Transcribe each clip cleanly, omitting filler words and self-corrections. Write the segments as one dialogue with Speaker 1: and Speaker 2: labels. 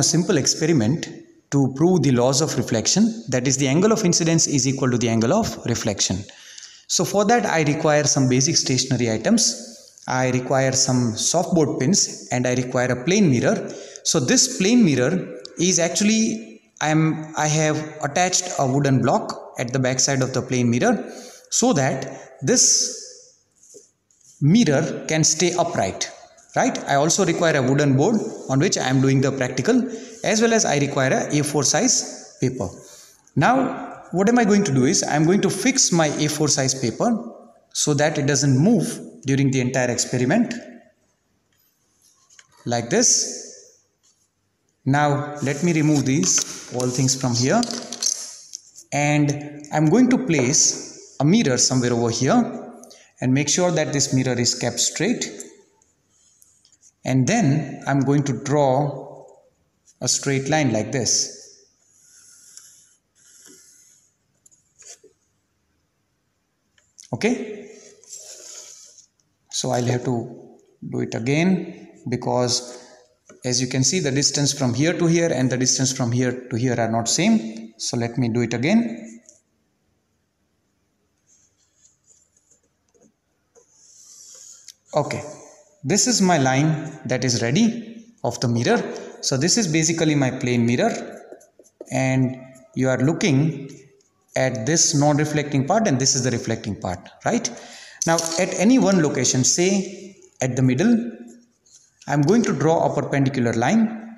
Speaker 1: simple experiment to prove the laws of reflection, that is the angle of incidence is equal to the angle of reflection. So for that I require some basic stationary items. I require some softboard pins and I require a plane mirror. So this plane mirror is actually I have attached a wooden block at the back side of the plane mirror so that this mirror can stay upright. Right? I also require a wooden board on which I am doing the practical, as well as I require a A4 size paper. Now what am I going to do is I am going to fix my A4 size paper so that it doesn't move during the entire experiment, like this. Now let me remove these all things from here, and I am going to place a mirror somewhere over here and make sure that this mirror is kept straight. And then I'm going to draw a straight line like this. Okay. So I'll have to do it again, because as you can see the distance from here to here and the distance from here to here are not same. So let me do it again. Okay. This is my line that is ready of the mirror. So this is basically my plane mirror, and you are looking at this non-reflecting part and this is the reflecting part, right? Now at any one location, say at the middle, I am going to draw a perpendicular line.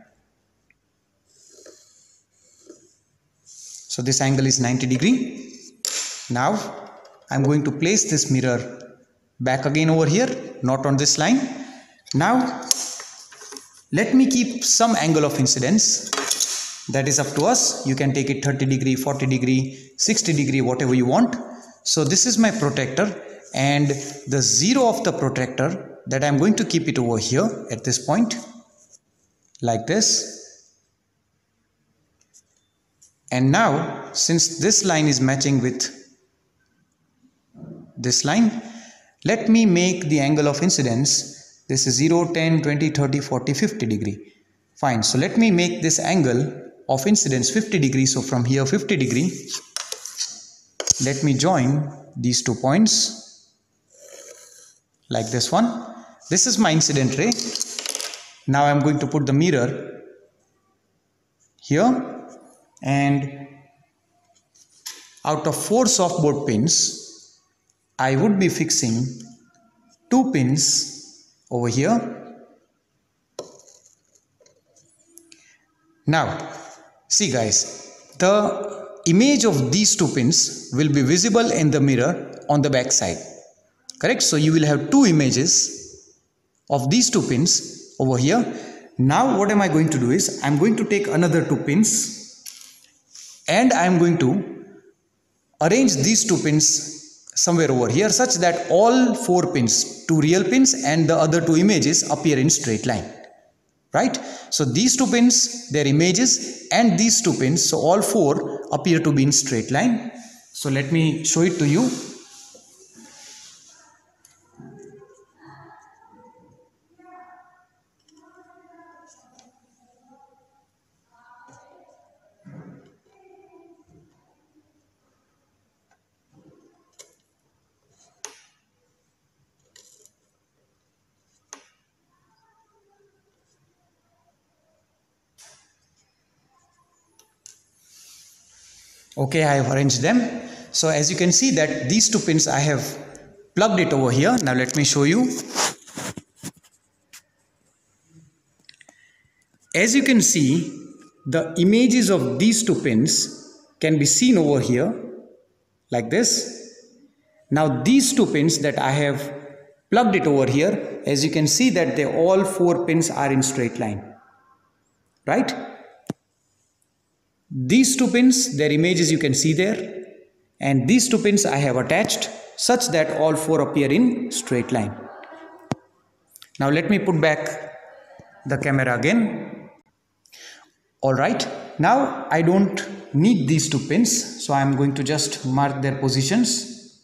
Speaker 1: So this angle is 90 degrees. Now I am going to place this mirror back again over here, not on this line. Now let me keep some angle of incidence, that is up to us. You can take it 30 degree, 40 degree, 60 degree, whatever you want. So this is my protractor, and the zero of the protractor, that I am going to keep it over here at this point, like this. And now since this line is matching with this line, let me make the angle of incidence. This is 0, 10, 20, 30, 40, 50 degree. Fine. So let me make this angle of incidence 50 degrees. So from here 50 degree. Let me join these 2 points like this one. This is my incident ray. Now I am going to put the mirror here, and out of 4 softboard pins, I would be fixing 2 pins over here. Now see guys, the image of these 2 pins will be visible in the mirror on the back side, correct? So you will have 2 images of these 2 pins over here. Now what am I going to do is I am going to take another 2 pins and I am going to arrange these 2 pins somewhere over here such that all 4 pins, 2 real pins and the other 2 images, appear in straight line, right? So these 2 pins, their images, and these 2 pins, so all 4 appear to be in straight line. So let me show it to you. Okay, I have arranged them. So as you can see that these 2 pins I have plugged it over here. Now let me show you. As you can see, the images of these 2 pins can be seen over here like this. Now these 2 pins that I have plugged it over here, as you can see that they all 4 pins are in straight line, right? These 2 pins, their images you can see there, and these 2 pins I have attached such that all 4 appear in straight line. Now let me put back the camera again. Alright, now I don't need these 2 pins, so I am going to just mark their positions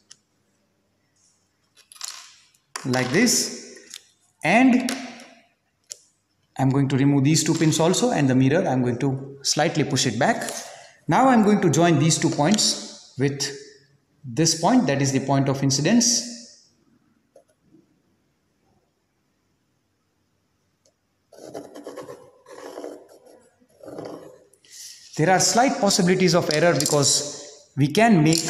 Speaker 1: like this, and I'm going to remove these 2 pins also, and the mirror I'm going to slightly push it back. Now I'm going to join these 2 points with this point, that is the point of incidence. There are slight possibilities of error because we can make,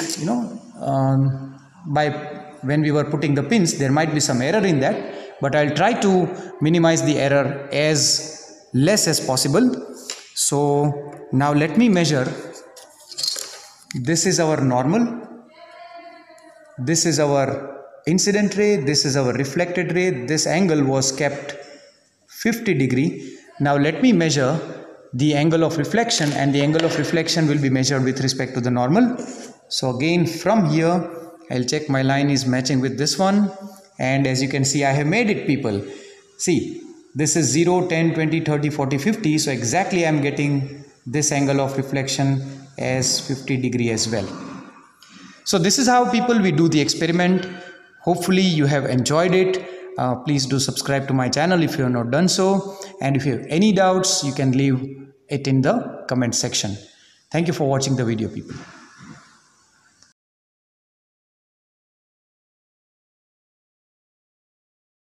Speaker 1: by when we were putting the pins, there might be some error in that, but I'll try to minimize the error as less as possible. So now let me measure. This is our normal, this is our incident ray, this is our reflected ray. This angle was kept 50 degree. Now let me measure the angle of reflection, and the angle of reflection will be measured with respect to the normal. So again, from here I'll check my line is matching with this one, and as you can see, I have made it, people. See, this is 0, 10, 20, 30, 40, 50. So exactly I'm getting this angle of reflection as 50 degree as well. So this is how, people, we do the experiment. Hopefully you have enjoyed it. Please do subscribe to my channel if you have not done so, and if you have any doubts, you can leave it in the comment section. Thank you for watching the video, people.